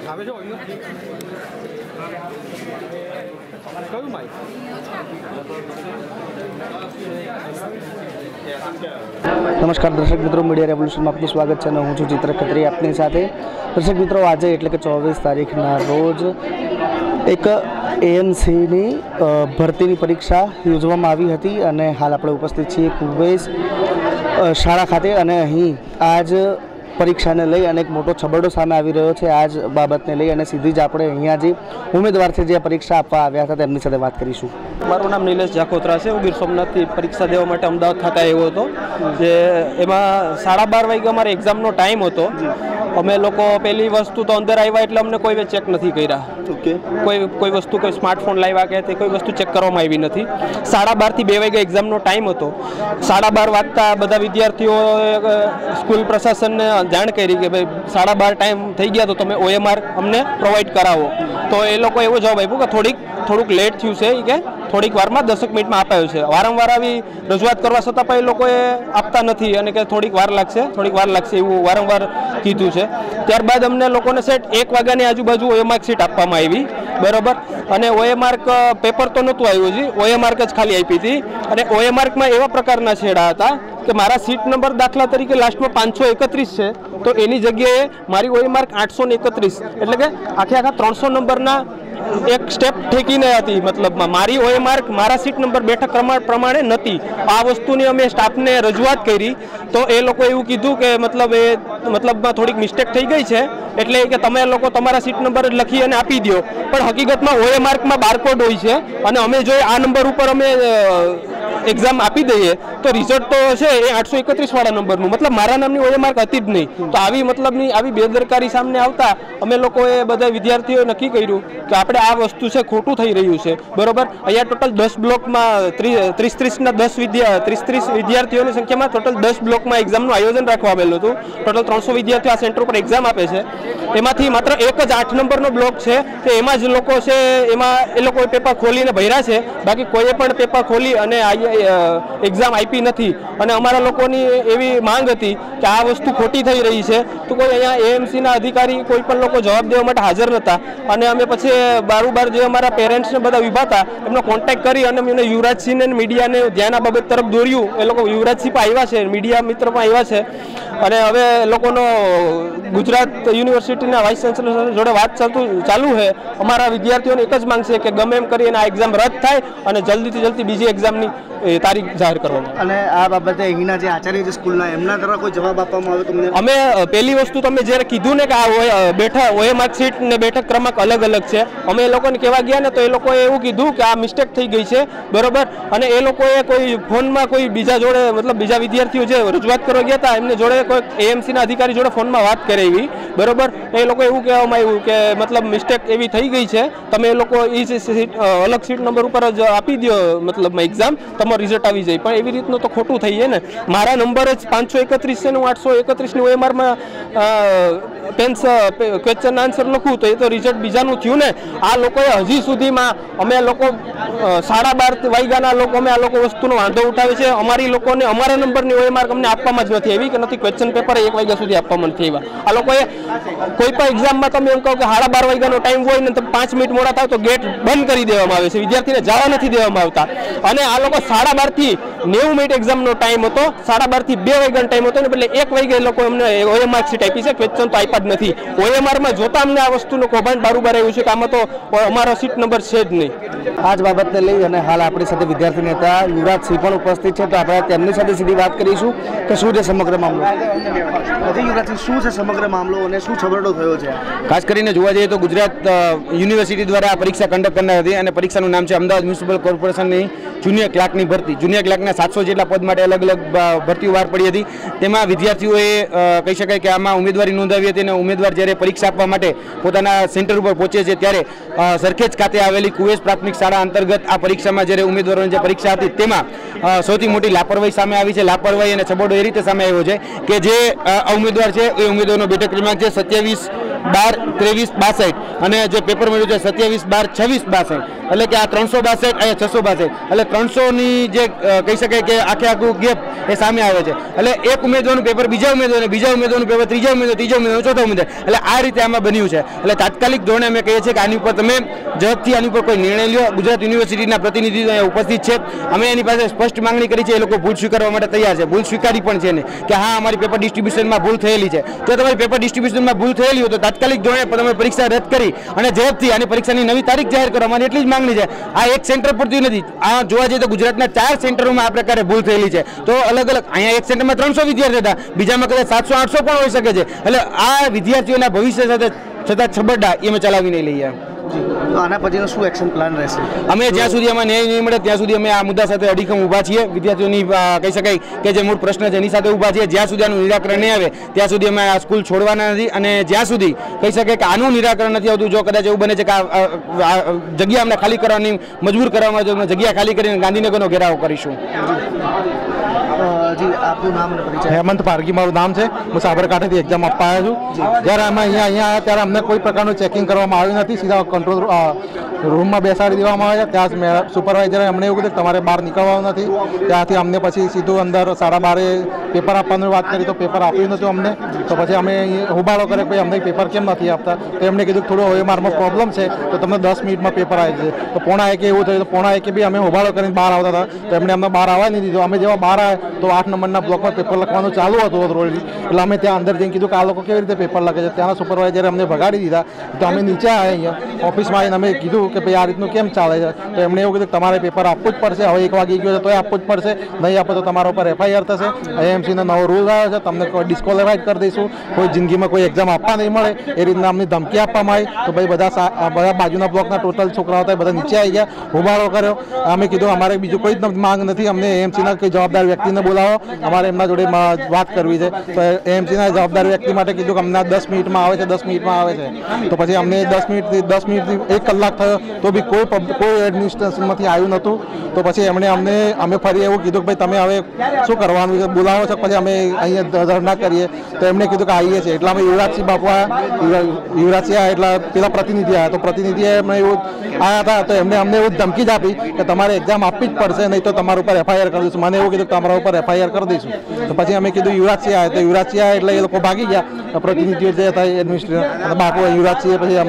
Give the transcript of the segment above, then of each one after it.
नमस्कार दर्शक मित्रों, मीडिया रेवोल्यूशन में आपનું સ્વાગત છે અને હું છું ચિત્ર ખત્રી આપની સાથે। દર્શક મિત્રો, આજે એટલે કે 24 તારીખના રોજ એક એએમસીની ભરતીની પરીક્ષા યોજવામાં આવી હતી અને હાલ આપણે ઉપસ્થિત છીએ કુવેસ શાળા ખાતે અને અહીં આજ પરીક્ષાને લઈ અને એક મોટો છબરડો સામે આવી રહ્યો છે। આજ બાબતને લઈ અને સીધી જ આપણે અહીંયા જે ઉમેદવાર છે જે પરીક્ષા આપવા આવ્યા હતા તેમની સાથે વાત કરીશું। મારું નામ નિલેશ જાખોત્રા છે। હું ગીર સોમનાથથી પરીક્ષા દેવા માટે અમદાવાદ ખાતે આવ્યો હતો, જે એમાં 12:30 વાગે અમારે એક્ઝામનો ટાઈમ હતો। અમે લોકો પહેલી વસ્તુ તો અંદર આવ્યા એટલે અમને કોઈ ચેક નથી કર્યા, કોઈ વસ્તુ કોઈ સ્માર્ટફોન લાવ્યા કે તે કોઈ વસ્તુ ચેક કરવામાં આવી નથી। 12:30 થી 2 વાગે એક્ઝામનો ટાઈમ હતો। 12:30 વાગતા બધા વિદ્યાર્થીઓ સ્કૂલ પ્રશાસનને જાણ કરી કે ભાઈ 12:30 ટાઈમ થઈ ગયા તો તમે OMR અમને પ્રોવાઈડ કરાવો। તો એ લોકો એવો જવાબ આપ્યો કે થોડુંક લેટ થયું છે, કે થોડીક વારમાં 10 મિનિટમાં અપાયું છે। વારંવાર આવી રજૂઆત કરવા છતાં પણ એ લોકોએ આપતા નથી અને કે થોડીક વાર લાગશે એવું વારંવાર કીધું છે। ત્યારબાદ અમને લોકોને સેટ 1 વાગ્યાની આજુબાજુ OMR શીટ આપવામાં આવી, બરાબર। અને OMR પેપર તો નહોતું આવ્યું, જી OMR જ ખાલી આપી હતી। અને OMRમાં એવા પ્રકારના છેડા હતા કે મારા સીટ નંબર દાખલા તરીકે લાસ્ટમાં 531 છે, તો એની જગ્યાએ મારી OMR 831, એટલે કે આખા 300 નંબરના એક સ્ટેપ ઠેકીને હતી। મતલબમાં મારી OMR મારા સીટ નંબર બેઠક પ્રમાણે નથી। આ વસ્તુની અમે સ્ટાફને રજૂઆત કરી તો એ લોકો એવું કીધું કે મતલબમાં થોડીક મિસ્ટેક થઈ ગઈ છે, એટલે કે તમે લોકો તમારા સીટ નંબર લખી અને આપી દો। પણ હકીકતમાં OMRમાં બારકોડ હોય છે અને અમે જો આ નંબર ઉપર અમે એક્ઝામ આપી દઈએ તો રિઝલ્ટ તો છે એ 831 વાળા નંબરનું, મતલબ મારા નામની OMR હતી જ નહીં। તો આવી બેદરકારી સામે આવતા અમે લોકોએ બધા વિદ્યાર્થીઓએ નક્કી કર્યું કે આપણે આ વસ્તુ છે ખોટું થઈ રહ્યું છે, બરોબર। અહીંયા ટોટલ 10 બ્લોકમાં 30 વિદ્યાર્થીઓની સંખ્યામાં ટોટલ 10 બ્લોકમાં એક્ઝામનું આયોજન રાખવામાં આવેલું હતું। ટોટલ 300 વિદ્યાર્થીઓ આ સેન્ટર ઉપર એક્ઝામ આપે છે। એમાંથી માત્ર એક જ 8 નંબરનો બ્લોક છે કે એમાં જ લોકો છે, એમાં એ લોકોએ પેપર ખોલીને ભર્યા છે, બાકી કોઈએ પણ પેપર ખોલી અને એક્ઝામ આપી નથી। અને અમારા લોકોની એવી માંગ હતી કે આ વસ્તુ ખોટી થઈ રહી છે, તો કોઈ અહીંયા એએમસીના અધિકારી કોઈ પણ લોકો જવાબ દેવા માટે હાજર નહોતા। અને અમે પછી બારોબાર જે અમારા પેરેન્ટ્સને બધા વિભા હતા એમનો કોન્ટેક્ટ કરી અને એમને યુવરાજસિંહને મીડિયાને ધ્યાન આ બાબત તરફ દોર્યું। એ લોકો યુવરાજસિંહ પણ આવ્યા છે, મીડિયા મિત્ર પણ આવ્યા છે અને હવે લોકોનો ગુજરાત યુનિવર્સિટીના વાઇસ ચાન્સલર જોડે વાત ચાલુ છે। અમારા વિદ્યાર્થીઓને એક જ માંગ છે કે ગમે એમ કરીને આ એક્ઝામ રદ થાય અને જલ્દીથી જલ્દી બીજી એક્ઝામની તારીખ જાહેર કરવામાં। અને આ બાબતે અહીંના જે આચાર્ય છે સ્કૂલના, એમના દ્વારા કોઈ જવાબ આપવામાં આવ્યો તમને? અમે પહેલી વસ્તુ તમે જ્યારે કીધું ને કે આ OMR શીટ ને બેઠક ક્રમાંક અલગ છે, અમે એ લોકોને કહેવા ગયા ને તો એ લોકોએ એવું કીધું કે આ મિસ્ટેક થઈ ગઈ છે, બરોબર। અને એ લોકોએ કોઈ ફોનમાં કોઈ બીજા જોડે, મતલબ બીજા વિદ્યાર્થીઓ જે રજૂઆત કરવા ગયા હતા એમને જોડે કોઈ એએમસીના અધિકારી જોડે ફોનમાં વાત કરાવી, બરોબર। એ લોકો એવું કહેવામાં આવ્યું કે મતલબ મિસ્ટેક એવી થઈ ગઈ છે, તમે એ લોકો એ અલગ સીટ નંબર ઉપર જ આપી દો, મતલબ એક્ઝામ તમારું રિઝલ્ટ આવી જાય। પણ એવી રીતનું તો ખોટું થઈ જાય ને, મારા નંબર જ 531 છે ને હું 831ની OMRમાં ક્વેશ્ચન આન્સર લખું તો એ તો રિઝલ્ટ બીજાનું થયું ને। આ લોકોએ હજી સુધીમાં અમે લોકો 12:30 વાગ્યાના લોકો અમે આ લોકો વસ્તુનો વાંધો ઉઠાવે છે। અમારા નંબરની OMR અમને આપવામાં જ નથી આવી કે નથી ક્વેશ્ચન પેપર 1 વાગ્યા સુધી આપવામાં નથી આવ્યા। આ લોકોએ કોઈ પણ એક્ઝામમાં તમે એમ કહો કે 12:30 વાગ્યાનો ટાઈમ હોય ને તો 5 મિનિટ મોડા થાવ તો ગેટ બંધ કરી દેવામાં આવે છે, વિદ્યાર્થીને જવા નથી દેવામાં આવતા। અને આ લોકો 12:30 થી 90 મિનિટ એક્ઝામનો ટાઈમ હતો, 12:30 થી 2 વાગ્યાનો ટાઈમ હતો ને, એટલે 1 વાગે લોકો અમને OMR શીટ આપી છે, ક્વેશ્ચન તો આપ્યા જ નથી। OMRમાં જોતા અમને આ વસ્તુનું કૌભાંડ બારોબાર આવ્યું છે કે આમાં તો અમારો સીટ નંબર છે જ નહીં। આ જ બાબતને લઈ અને હાલ આપણી સાથે વિદ્યાર્થી નેતા યુવરાજસિંહ પણ ઉપસ્થિત છે, તો આપણે તેમની સાથે સીધી વાત કરીશું કે શું છે સમગ્ર મામલો। યુવરાજસિંહ, શું છે સમગ્ર મામલો અને શું છબરડો થયો છે? ખાસ કરીને જોવા જઈએ તો ગુજરાત યુનિવર્સિટી દ્વારા આ પરીક્ષા કન્ડક્ટ કરનાર હતી અને પરીક્ષાનું નામ છે અમદાવાદ મ્યુનિસિપલ કોર્પોરેશનની જુનિયર ક્લાર્કની ભરતી। જુનિયર ક્લાર્કના 700 જેટલા પદ માટે અલગ અલગ ભરતીઓ બહાર પડી હતી। તેમાં વિદ્યાર્થીઓએ કહી શકાય કે આમાં ઉમેદવારી નોંધાવી હતી અને ઉમેદવાર જ્યારે પરીક્ષા આપવા માટે પોતાના સેન્ટર ઉપર પહોંચે છે ત્યારે સરખેજ ખાતે આવેલી કુવેસ પ્રાથમિક શાળા અંતર્ગત આ પરીક્ષામાં જ્યારે ઉમેદવારોની જે પરીક્ષા હતી તેમાં સૌથી મોટી લાપરવાહી સામે આવી છે। લાપરવાહી અને છબરડો એ રીતે સામે આવ્યો છે કે જે ઉમેદવાર છે એ ઉમેદવારનો બેઠક ક્રમાંક છે 27 12-23-62 અને જે પેપર મળ્યું છે 27-12-26-62 એટલે કે આ 362 અહીંયા 662 એટલે 300ની જે કહી શકાય કે આખું ગેપ એ સામે આવે છે. એટલે એક ઉમેદવારનું પેપર બીજા ઉમેદવારનું પેપર ત્રીજા ઉમેદવાર ચોથા ઉમેદવાર એટલે આ રીતે આમાં બન્યું છે. એટલે તાત્કાલિક ધોરણે અમે કહીએ છીએ કે આની ઉપર તમે ઝડપથી આની ઉપર કોઈ નિર્ણય લ્યો. ગુજરાત યુનિવર્સિટીના પ્રતિનિધિ અહીંયા ઉપસ્થિત છે. અમે એની પાસે સ્પષ્ટ માંગણી કરી છે. એ લોકો ભૂલ સ્વીકારવા માટે તૈયાર છે. ભૂલ સ્વીકારી પણ છે ને કે હા અમારી પેપર ડિસ્ટ્રીબ્યુશનમાં ભૂલ થયેલી છે. જો તમારી પેપર ડિસ્ટ્રીબ્યુશનમાં ભૂલ થયેલી હોય તો તાત્કાલિક ધોરણે તમે પરીક્ષા રદ કરી અને ઝડપથી આની પરીક્ષાની નવી તારીખ જાહેર કરો. અમારી એટલી જ માંગણી છે. આ એક સેન્ટર પૂરતી નથી. આ જોવા જઈએ તો ગુજરાતના 4 સેન્ટરોમાં આ પ્રકારે ભૂલ થયેલી છે. તો અલગ અલગ અહીંયા એક સેન્ટરમાં 300 વિદ્યાર્થી હતા, બીજામાં કદાચ 700-800 પણ હોઈ શકે છે. એટલે આ વિદ્યાર્થીઓના ભવિષ્ય સાથે છતાં છબરડા એ અમે ચલાવી નહીં લઈએ. તો આના પછીનો શું એક્શન પ્લાન રહેશે? અમે જ્યાં સુધી અમે ન્યાય નહીં મળે ત્યાં સુધી અમે આ મુદ્દા સાથે અડીખમ ઊભા છીએ. વિદ્યાર્થીઓની કહી શકાય કે જે મૂળ પ્રશ્ન છે એની સાથે ઊભા છીએ. જ્યાં સુધી આનું નિરાકરણ નહીં આવે ત્યાં સુધી અમે આ સ્કૂલ છોડવાના નથી. અને જ્યાં સુધી કહી શકાય કે આનું નિરાકરણ નથી આવતું, જો કદાચ એવું બને છે કે આ જગ્યા અમને ખાલી કરવાની મજબૂર કરવામાં આવે તો જગ્યા ખાલી કરીને ગાંધીનગરનો ઘેરાવો કરીશું. જી, આપનું નામ અને પરિચય? હેમંત પારગી મારું નામ છે. હું સાબરકાંઠાથી એક્ઝામ આપવા આવ્યો છું. જ્યારે અમે અહીંયા આવ્યા ત્યારે અમને કોઈ પ્રકારનું ચેકિંગ કરવામાં આવ્યું નથી. સીધા કંટ્રોલ રૂમમાં બેસાડી દેવામાં આવ્યા. ત્યાં સુપરવાઇઝરે અમને એવું કીધું કે તમારે બહાર નીકળવાનું નથી. ત્યાંથી અમને પછી સીધું અંદર 12:30 પેપર આપવાની વાત કરી તો પેપર આપ્યું નહોતું અમને. તો પછી અમે હોબાળો કરે ભાઈ અમને પેપર કેમ નથી આપતા. તો એમને કીધું થોડો OMRમાં પ્રોબ્લેમ છે તો તમને 10 મિનિટમાં પેપર આવી જશે. તો 1:45 એવું થયું. તો 1:45 બી અમે હોબાળો કરીને બહાર આવતા હતા તો એમને અમને બહાર આવવા નહીં દીધું. અમે જેવા બહાર આવ્યા તો 8 નંબરના બ્લોકમાં પેપર લખવાનું ચાલુ હતું ઓલરેડી. એટલે અમે ત્યાં અંદર જઈને કીધું કે આ લોકો કેવી રીતે પેપર લખે છે. ત્યાંના સુપરવાઇઝરે અમને ભગાડી દીધા. તો અમે નીચે આવ્યા અહીંયા ઓફિસમાં આવીને અમે કીધું કે ભાઈ આ રીતનું કેમ ચાલે છે. તો એમણે એવું કીધું કે તમારે પેપર આપવું જ પડશે. હવે 1 વાગી ગયો છે તો આપવું જ પડશે. નહીં આપો તો તમારા ઉપર FIR થશે. AMCનો નવો રૂલ આવ્યો છે. તમને કોઈ ડિસ્કોલિફાઈડ કરી દઈશું. કોઈ જિંદગીમાં કોઈ એક્ઝામ આપવા નહીં મળે એ રીતના અમને ધમકી આપવામાં આવી. તો ભાઈ બધા બાજુના બ્લોકના ટોટલ છોકરાઓ હતા બધા નીચે આવી ગયા, હોબાળો કર્યો. અમે કીધું અમારે બીજું કોઈ જ માંગ નથી. અમને AMCના કોઈ જવાબદાર વ્યક્તિને બોલાવો, અમારે એમના જોડે વાત કરવી છે. તો AMCના જવાબદાર વ્યક્તિ માટે કીધું કે અમને 10 મિનિટમાં આવે છે, 10 મિનિટમાં આવે છે. તો પછી અમને 10 મિનિટથી 1 કલાક થયો તો બી કોઈ એડમિનિસ્ટ્રેશનમાંથી આવ્યું નહોતું. તો પછી અમે ફરી એવું કીધું કે ભાઈ તમે હવે શું કરવાનું છે, બોલાવો છો. પછી અમે અહીંયા ધરણા કરીએ તો એમને કીધું કે આવીએ છીએ. એટલે અમે યુવરાજસિંહ બાપુ આવ્યા એટલે પેલા પ્રતિનિધિ આવ્યા. તો પ્રતિનિધિએ એમને એવું આવ્યા હતા તો એમને અમને એવું ધમકી જ આપી કે તમારે એક્ઝામ આપવી જ પડશે, નહીં તો તમારા ઉપર FIR કરી દઈશું. મને એવું કીધું કે તમારા ઉપર FIR કરી દઈશું. તો પછી અમે કીધું યુવરાજસિંહ આવ્યા. તો યુવરાજસિંહ આવ્યા એટલે એ લોકો ભાગી ગયા. પ્રતિનિધિઓ જે હતા એડમિનિસ્ટ્રેટર બાપુ યુવરાજસિંહ પછી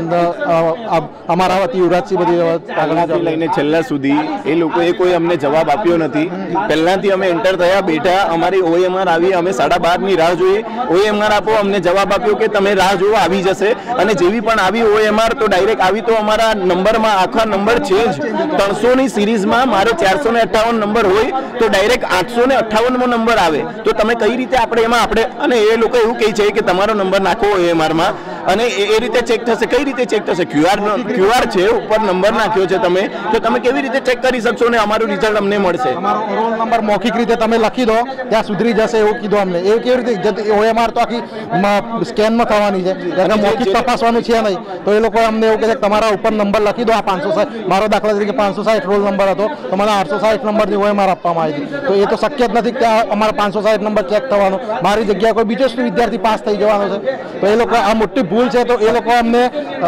અમારા વતી યુવરાજસિંહ બધી લઈને છેલ્લા સુધી એ લોકોએ કોઈ અમને જવાબ આપ્યો નથી. પહેલાથી અમે એન્ટર થયા, બેઠા, અમારી OMR આવી, અમે 12:30ની રાહ જોઈએ. OMR આપો, અમને જવાબ આપ્યો કે તમે રાહ જુઓ આવી જશે. અને જેવી પણ આવી OMR તો ડાયરેક્ટ આવી તો અમારા નંબરમાં આખા નંબર છે જ 300ની સિરીઝમાં મારે 458 નંબર હોય તો ડાયરેક્ટ 858મો નંબર આવે. તો તમે કઈ રીતે આપણે અને એ લોકો એવું કહે છે કે તમારો નંબર નાખો OMRમાં અને એ રીતે ચેક થશે. કઈ રીતે ચેક થશે? QR છે ઉપર નંબર નાખ્યો છે તમે, તો તમે કેવી રીતે ચેક કરી શકશો ને અમારું રિઝલ્ટ અમને મળશે? અમારો રોલ નંબર મૌખિક રીતે તમે લખી દો ત્યાં સુધરી જશે એવું કીધું અમને. એ કેવી રીતે OMR તો આખી સ્કેનમાં થવાની છે, મૌખિક તપાસવાનું છે નહીં. તો એ લોકો અમને એવું કહે છે કે તમારા ઉપર નંબર લખી દો. આ 560 મારો દાખલા તરીકે 560 રોલ નંબર હતો તો મને 860 નંબરની OMR આપવામાં આવી હતી. તો એ તો શક્ય જ નથી કે અમારા 560 નંબર ચેક થવાનો. મારી જગ્યાએ કોઈ બીજો વિદ્યાર્થી પાસ થઈ જવાનો છે. તો એ લોકો આ મોટી ભૂલ છે. તો એ લોકો અમને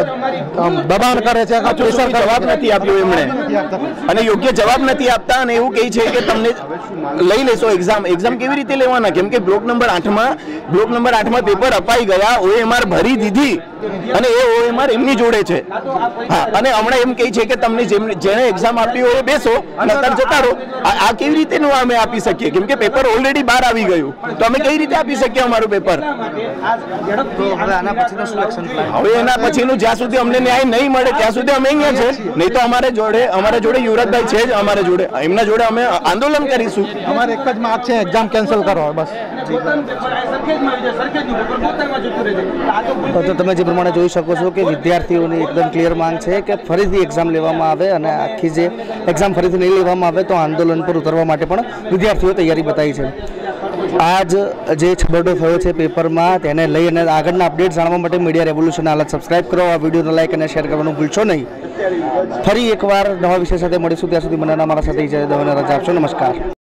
દબાણ કરે છે, જવાબ નથી આપ્યો એમણે અને યોગ્ય જવાબ નથી આપતા. અને એવું કહે છે કે તમને લઈ લેશો એક્ઝામ કેવી રીતે લેવાના? કેમ કે બ્લોક નંબર 8માં પેપર અપાઈ ગયા, OMR ભરી દીધી અને એ OMR એમની જોડે છે. હા, અને હમણાં એમ કહે છે કે તમને જેણે એક્ઝામ આપી હોય એ બેસો અને અત્યારે જતા રહો. આ કેવી રીતે અમે આપી શકીએ? કેમ કે પેપર ઓલરેડી બહાર આવી ગયું તો અમે કઈ રીતે આપી શકીએ અમારું પેપર? હવે એના પછીનું જ્યાં સુધી અમને ન્યાય નહીં મળે ત્યાં સુધી અમે અહીંયા છે. નહીં તો અમારા જોડે યુવરાજભાઈ છે જ અમારા જોડે, એમના જોડે અમે આંદોલન કરીશું. અમારે એક જ માર્ક છે, એક્ઝામ કેન્સલ કરો બસ. તો તમે જે પ્રમાણે જોઈ શકો છો કે વિદ્યાર્થીઓની એકદમ ક્લિયર માંગ છે કે ફરીથી એક્ઝામ લેવામાં આવે અને આખી જે એક્ઝામ ફરીથી નહીં લેવામાં આવે તો આંદોલન પર ઉતરવા માટે પણ વિદ્યાર્થીઓ તૈયારી બતાવી છે. આજ જે છબરડો થયો છે પેપરમાં તેને લઈ અને આગળના અપડેટ જાણવા માટે મીડિયા રેવોલ્યુશન હાલત સબસ્ક્રાઇબ કરો. આ વિડીયોને લાઈક અને શેર કરવાનું ભૂલશો નહીં. ફરી એકવાર નવા વિષય સાથે મળીશું. ત્યાં સુધી મને મારા સાથે રજા આપશો. નમસ્કાર.